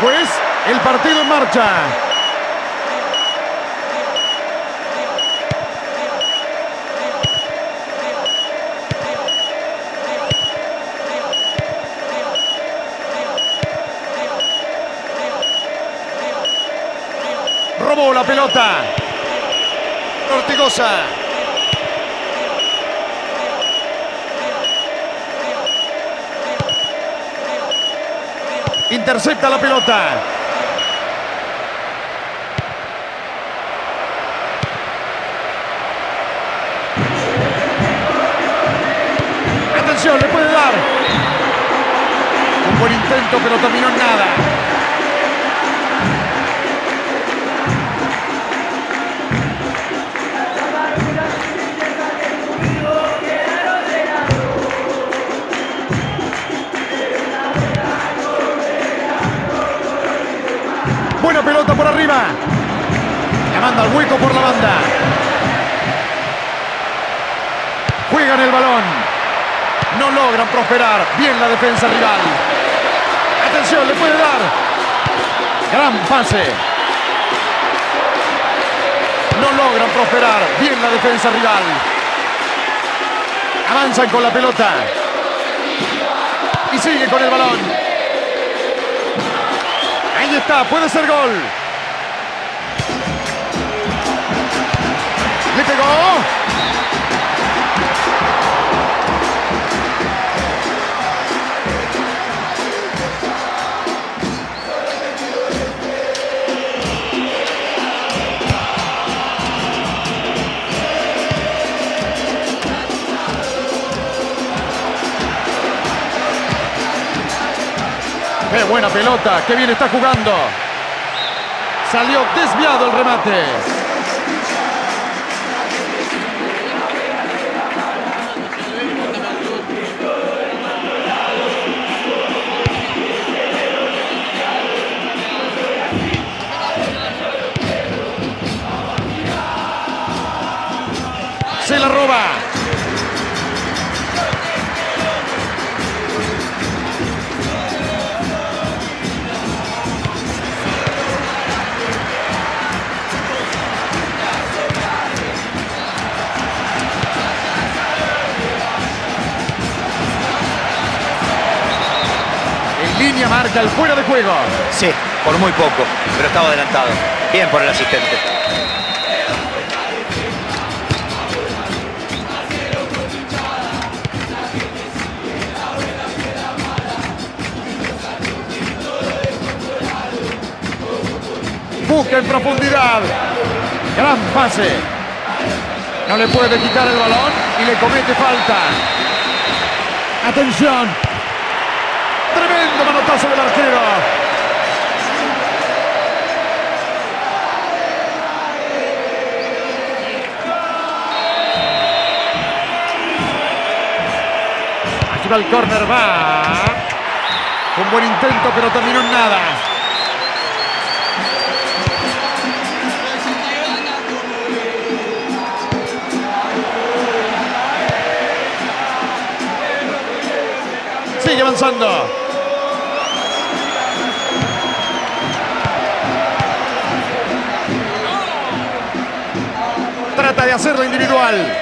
juez, el partido en marcha. Robó la pelota. Ortigosa. Intercepta la pelota. Atención, le puede dar. Un buen intento, pero terminó en nada. Buena pelota por arriba. La manda al hueco por la banda. Juegan el balón. No logran prosperar. Bien la defensa rival. Atención, le puede dar. Gran pase. No logran prosperar. Bien la defensa rival. Avanzan con la pelota. Y sigue con el balón. Ahí está, puede ser gol. Le pegó. ¡Qué buena pelota! ¡Qué bien está jugando! Salió desviado el remate. Se la roba. Línea marca el fuera de juego. Sí, por muy poco, pero estaba adelantado. Bien por el asistente. Busca en profundidad. Gran pase. No le puede quitar el balón y le comete falta. Atención. Tremendo manotazo del arquero. Aquí va el córner, va. Un buen intento, pero terminó en nada. Sigue avanzando. Trata de hacerlo individual.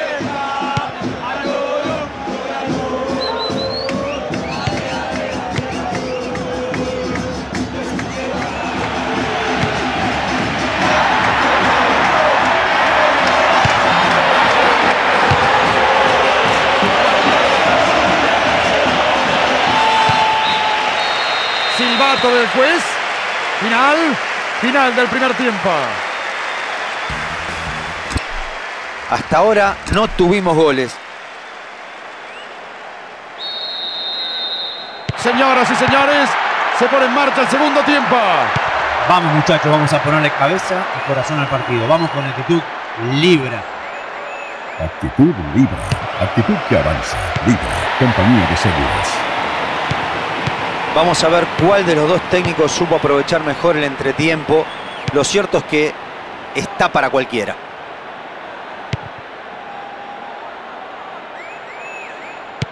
Silbato del juez. Final del primer tiempo. Hasta ahora no tuvimos goles. Señoras y señores, se pone en marcha el segundo tiempo. Vamos, muchachos, vamos a ponerle cabeza y corazón al partido. Vamos con actitud Libra. Actitud Libra. Actitud que avanza. Libra. Compañía de seguros. Vamos a ver cuál de los dos técnicos supo aprovechar mejor el entretiempo. Lo cierto es que está para cualquiera.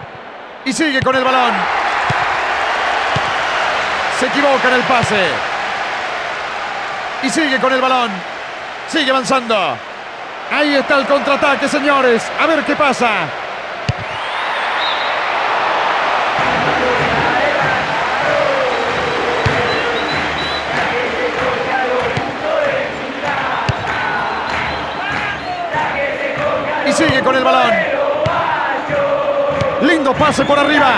Y sigue con el balón. Se equivoca en el pase. Y sigue con el balón. Sigue avanzando. Ahí está el contraataque, señores. A ver qué pasa. Y sigue con el balón. Lindo pase por arriba.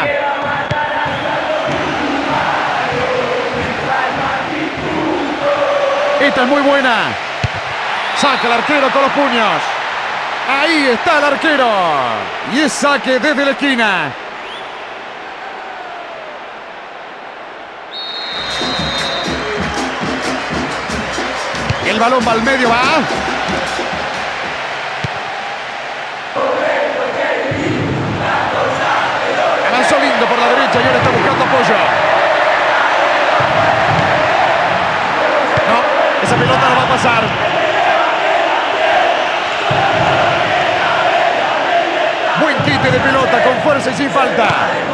Esta es muy buena. Saca el arquero con los puños. Ahí está el arquero. Y es saque desde la esquina. El balón va al medio, va. Avanzó lindo por la derecha y ahora está buscando apoyo. No, esa pelota no va a pasar. Buen quite de pelota con fuerza y sin falta.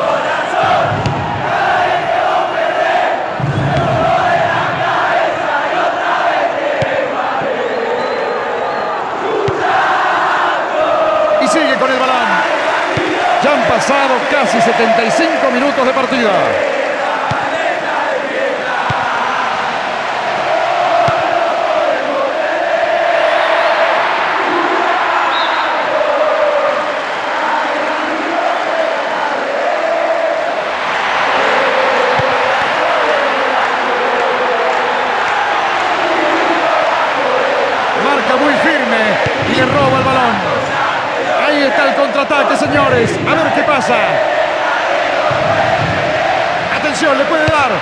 Y sigue con el balón. Ya han pasado casi 75 minutos de partida. Marca muy firme y le roba el balón. Ahí está el contraataque, señores. A ver qué pasa. Atención, le puede dar.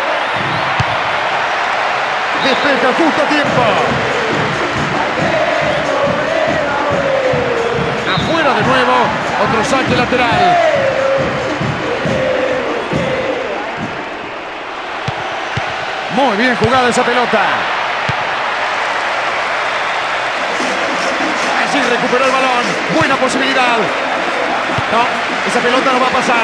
Despeja justo a tiempo. Afuera de nuevo. Otro saque lateral. Muy bien jugada esa pelota. Así recuperó el balón. Buena posibilidad. No, esa pelota no va a pasar.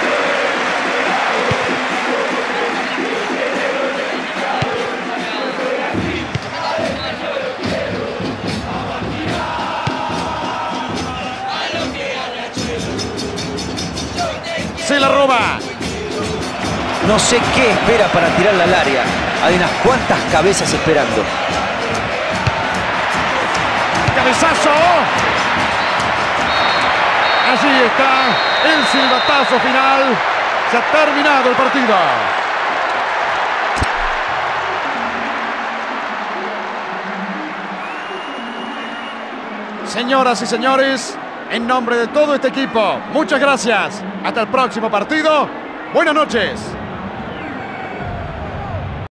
Se la roba. No sé qué espera para tirarla al área. Hay unas cuantas cabezas esperando. Cabezazo. Allí está el silbatazo final. Se ha terminado el partido. Señoras y señores, en nombre de todo este equipo, muchas gracias. Hasta el próximo partido. Buenas noches.